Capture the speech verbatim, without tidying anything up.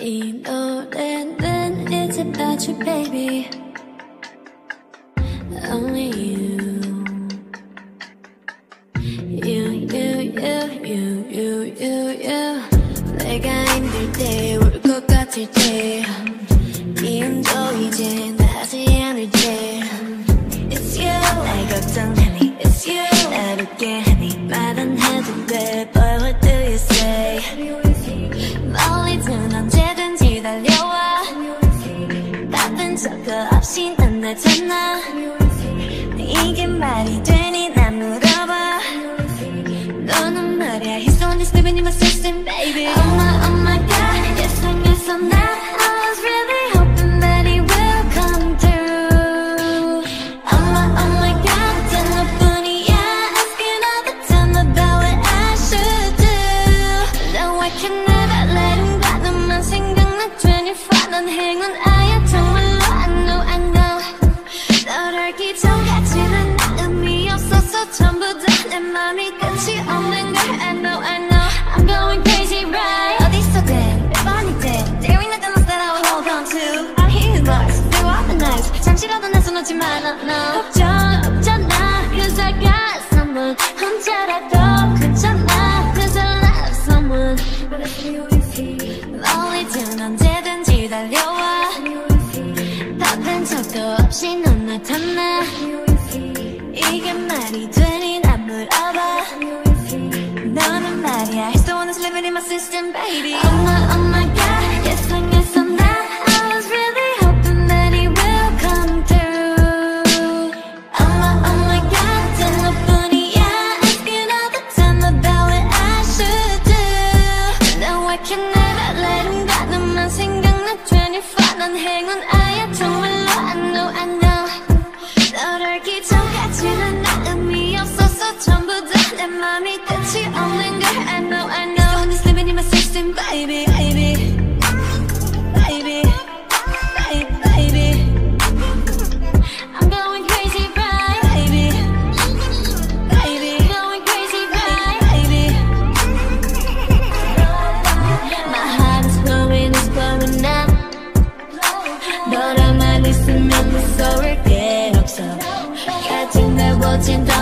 이 노래는 It's about you baby Only you You, you, you, you, you, you, you 내가 힘들 때 울 것 같을 때 기운도 이제 나지 않을 때 It's you 날 걱정하니 It's you 날 웃게 하니 말 안 해도 돼 But what do you say 멀리든 언제든지 달려와 답은 저거 없이 난 나잖아 이게 말이 되니 난 물어봐 너는 말이야 He's the one that's living in my system baby Oh my oh my god 예상했어 나 I was really hoping that he will come through Oh my oh my god 단 너뿐이야 Asking all the time about what I should do No I can never let him 가 너만 생각나 twenty-four 넌 행운아야 정말로 I know I know 너를 기적같지는 나 의미 없어서 전부 다 내 맘이 끝이 없는 걸 I know I know I'm going crazy right 어디서든 몇 번이든 There ain't nothing else that I will hold on to I hear his voice through all the nights 잠시라도 내 손 놓지 마 no no 걱정 없잖아 Cause I got someone 혼자라도 괜찮아 Cause I love someone But it's you 멀리든 언제든지 달려와 답은 적도 없이 넌 나타나 이게 말이 되니 난 물어봐 너는 말이야 He's the one that's living in my system baby Oh my oh my god 예상했어 나 I was really hoping that he will come through Oh my oh my god 단 너뿐이야 Asking all the time about what I should do No I can never let him 가 너만 생각나 twenty-four 넌 행운아야 정말로 I know I know 너를 기적같지는 나 의미 없어서 전부 다 내 맘이 끝이 없는 걸 I know I know He's the one that's living in my system baby baby baby baby baby I'm going crazy right baby baby going crazy right baby My heart is flowing is flowing now 너랑만 있으면 무서울 게 없어 가진 날 워진 다